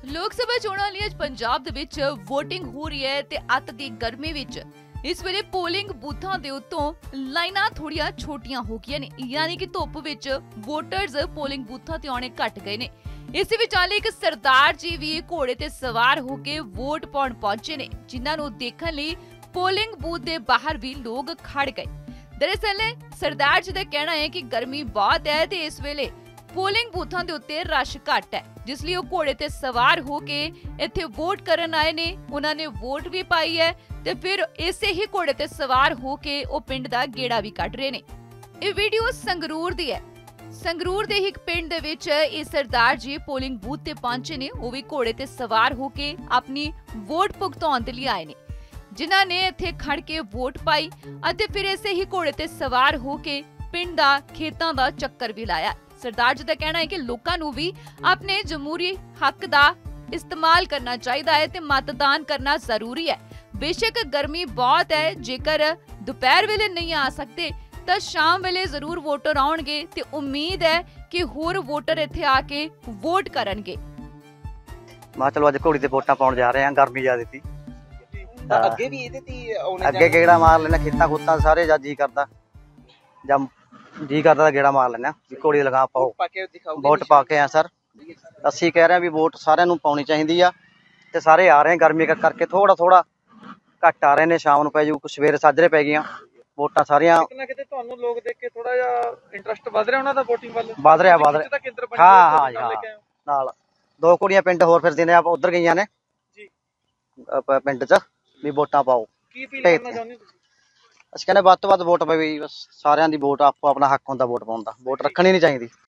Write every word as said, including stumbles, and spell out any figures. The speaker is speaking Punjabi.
ਲੋਕ ਸਭਾ ਚੋਣਾਂ ਲਈ ਅੱਜ ਪੰਜਾਬ ਦੇ ਵਿੱਚ VOTING ਹੋ ਰਹੀ ਹੈ ਤੇ ਅੱਤ ਦੀ ਗਰਮੀ ਵਿੱਚ ਇਸ ਵੇਲੇ ਪੋਲਿੰਗ ਬੂਥਾਂ ਦੇ ਉੱਤੋਂ ਲਾਈਨਾਂ ਥੋੜੀਆਂ ਛੋਟੀਆਂ ਹੋ ਗਈਆਂ ਨੇ, ਯਾਨੀ ਕਿ ਧੁੱਪ ਵਿੱਚ ਵੋਟਰਸ ਪੋਲਿੰਗ ਬੂਥਾਂ ਤੇ ਆਉਣੇ ਘਟ ਗਏ ਨੇ। ਇਸੇ ਵਿਚਾਲੇ ਇੱਕ ਸਰਦਾਰ ਜੀ ਵੀ ਘੋੜੇ ਤੇ ਸਵਾਰ ਹੋ ਕੇ ਵੋਟ ਪਾਉਣ ਪਹੁੰਚੇ ਨੇ, ਜਿਨ੍ਹਾਂ ਨੂੰ ਦੇਖਣ ਲਈ ਪੋਲਿੰਗ ਬੂਥ ਦੇ ਬਾਹਰ ਵੀ ਲੋਕ ਖੜ ਗਏ। ਦਰਅਸਲ ਸਰਦਾਰ ਜੀ ਦਾ ਕਹਿਣਾ ਹੈ ਕਿ ਗਰਮੀ ਬਹੁਤ ਹੈ ਤੇ ਇਸ ਵੇਲੇ ਪੋਲਿੰਗ ਬੂਥਾਂ ਦੇ ਉੱਤੇ ਰਸ਼ ਘੱਟ ਹੈ, ਜਿਸ ਲਈ ਉਹ ਘੋੜੇ ਤੇ ਸਵਾਰ ਹੋ ਕੇ ਇੱਥੇ ਵੋਟ ਕਰਨ ਆਏ ਨੇ। ਉਹਨਾਂ ਨੇ ਵੋਟ ਵੀ ਪਾਈ ਹੈ ਤੇ ਫਿਰ ਇਸੇ ਹੀ ਘੋੜੇ ਤੇ ਸਵਾਰ ਹੋ ਕੇ ਉਹ ਪਿੰਡ ਦਾ ਗੇੜਾ ਵੀ ਕੱਢ ਰਹੇ ਨੇ। ਇਹ ਵੀਡੀਓ ਸੰਗਰੂਰ ਦੀ ਹੈ। ਸੰਗਰੂਰ ਦੇ ਇੱਕ ਪਿੰਡ ਦੇ ਵਿੱਚ ਇਹ ਸਰਦਾਰ ਜੀ ਪੋਲਿੰਗ ਬੂਥ ਤੇ ਪਹੁੰਚੇ ਨੇ, ਉਹ ਵੀ ਘੋੜੇ ਤੇ ਸਵਾਰ ਹੋ ਕੇ ਆਪਣੀ ਵੋਟ ਭੁਗਤਾਉਣ ਦੇ ਲਈ ਆਏ ਨੇ, ਜਿਨ੍ਹਾਂ ਨੇ ਇੱਥੇ ਖੜ ਕੇ ਵੋਟ ਪਾਈ ਅਤੇ ਫਿਰ ਇਸੇ ਹੀ ਘੋੜੇ ਤੇ ਸਵਾਰ ਹੋ ਕੇ ਪਿੰਡ ਦਾ ਖੇਤਾਂ ਦਾ ਚੱਕਰ ਵੀ ਲਾਇਆ। ਸਰਦਾਰ ਜੀ ਦਾ ਕਹਿਣਾ ਹੈ ਕਿ ਲੋਕਾਂ ਨੂੰ ਵੀ ਆਪਣੇ ਜਮਹੂਰੀ ਹੱਕ ਦਾ ਇਸਤੇਮਾਲ ਕਰਨਾ ਚਾਹੀਦਾ ਹੈ ਤੇ ਮਤਦਾਨ ਕਰਨਾ ਜ਼ਰੂਰੀ ਹੈ। ਬੇਸ਼ੱਕ ਗਰਮੀ ਬਹੁਤ ਹੈ, ਜੇਕਰ ਦੁਪਹਿਰ ਵੇਲੇ ਨਹੀਂ ਆ ਸਕਦੇ ਤਾਂ ਸ਼ਾਮ ਵੇਲੇ ਜ਼ਰੂਰ ਵੋਟਰ ਆਉਣਗੇ ਤੇ ਉਮੀਦ ਹੈ ਕਿ ਹੋਰ ਵੋਟਰ ਇੱਥੇ ਆ ਕੇ ਵੋਟ ਕਰਨਗੇ। ਮੈਂ ਚਲੋ ਅੱਜ ਘੋੜੀ ਤੇ ਵੋਟਾਂ ਪਾਉਣ ਜਾ ਰਹੇ ਹਾਂ, ਗਰਮੀ ਜ਼ਿਆਦਾ ਸੀ। ਅੱਗੇ ਵੀ ਇਹਦੇ ਤੇ ਆਉਣੇ ਅੱਗੇ ਗੇੜਾ ਮਾਰ ਲੈਣਾ ਖੇਤਾਂ ਖੂਤਾਂ ਸਾਰੇ, ਜਾਂ ਜੀ ਕਰਦਾ ਜਾਂ ਜੀ ਕਰਦਾ ਤਾਂ ਗੇੜਾ ਮਾਰ ਲੈਣਾ। ਘੋੜੀ ਲਗਾ ਪਾਓ, ਵੋਟ ਪਾ ਕੇ ਆ ਸਰ। ਅਸੀਂ ਕਹਿ ਰਹੇ ਹਾਂ ਵੀ ਵੋਟ ਸਾਰਿਆਂ ਨੂੰ ਪਾਉਣੀ ਚਾਹੀਦੀ ਆ ਤੇ ਸਾਰੇ ਆ ਰਹੇ, ਗਰਮੀ ਕਰਕੇ ਥੋੜਾ ਥੋੜਾ ਘੱਟ ਆ ਰਹੇ ਨੇ। ਸ਼ਾਮ ਨੂੰ ਪੈ ਜੂ, ਸਵੇਰੇ ਸਾਜਰੇ ਪੈ ਗਈਆਂ ਵੋਟਾਂ ਸਾਰੀਆਂ। ਕਿਤੇ ਨਾ ਕਿਤੇ ਤੁਹਾਨੂੰ ਲੋਕ ਦੇਖ ਕੇ ਥੋੜਾ ਜਿਹਾ ਇੰਟਰਸਟ ਵੱਧ ਰਿਹਾ ਉਹਨਾਂ ਦਾ ਵੋਟਿੰਗ ਵੱਲ? ਵੱਧ ਰਿਹਾ ਵੱਧ ਰਿਹਾ ਹਾਂ ਹਾਂ ਜੀ ਹਾਂ। ਨਾਲ ਦੋ ਕੁੜੀਆਂ ਪਿੰਡ ਹੋਰ ਫਿਰਦੀਆਂ ਨੇ, ਆਪ ਉਧਰ ਗਈਆਂ ਨੇ ਜੀ ਪਿੰਡ 'ਚ ਵੀ ਵੋਟਾਂ ਪਾਓ। ਕੀ ਅਪੀਲ ਕਰਨਾ ਚਾਹੁੰਦੇ ਹੋ ਤੁਸੀਂ? ਅਸੀਂ ਕਹਿੰਦੇ ਵੱਧ ਤੋਂ ਵੱਧ ਵੋਟ ਪਵੇ, ਬਸ ਸਾਰਿਆਂ ਦੀ ਵੋਟ ਆਪੋ ਆਪਣਾ ਹੱਕ ਹੁੰਦਾ ਵੋਟ ਪਾਉਣ ਦਾ। ਵੋਟ ਰੱਖਣੀ ਨਹੀਂ ਚਾਹੀਦੀ।